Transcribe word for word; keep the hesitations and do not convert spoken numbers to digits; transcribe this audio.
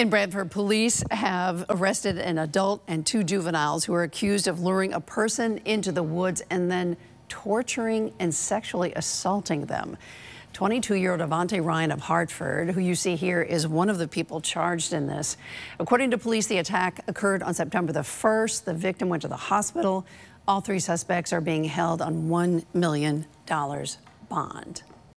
In Branford, police have arrested an adult and two juveniles who are accused of luring a person into the woods and then torturing and sexually assaulting them. twenty-two-year-old Avante Ryan of Hartford, who you see here, is one of the people charged in this. According to police, the attack occurred on September the first. The victim went to the hospital. All three suspects are being held on one million dollars bond.